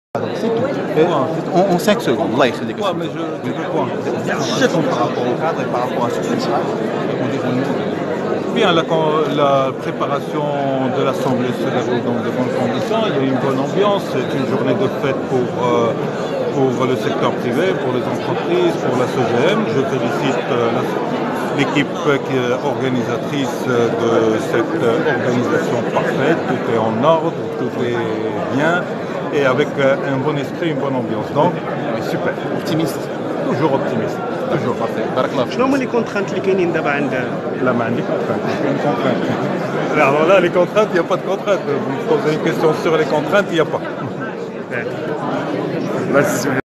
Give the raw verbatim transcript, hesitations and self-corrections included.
C'est tout. En, en cinq secondes, Allah يخليك. Ouais, mais je, tu veux quoi? Juste par rapport au cadre et par rapport à ce que ça, au déroulement. Bien, la, la préparation de l'Assemblée se déroule dans de bonnes conditions. Il y a une bonne ambiance. C'est une journée de fête pour, euh, pour le secteur privé, pour les entreprises, pour la C G M. Je félicite euh, l'équipe qui est organisatrice de cette organisation parfaite. Tout est en ordre, tout est bien et avec un bon esprit, une bonne ambiance. Donc, super. Optimiste. Toujours optimiste. Toujours. Parfait. بارك الله فيك. شنو هما لي كونترانت اللي كاينين دابا عند La main des contraintes. Une contrainte. Alors là, les contraintes, il n'y a pas de contraintes. Vous me posez une question sur les contraintes, il n'y a pas. بس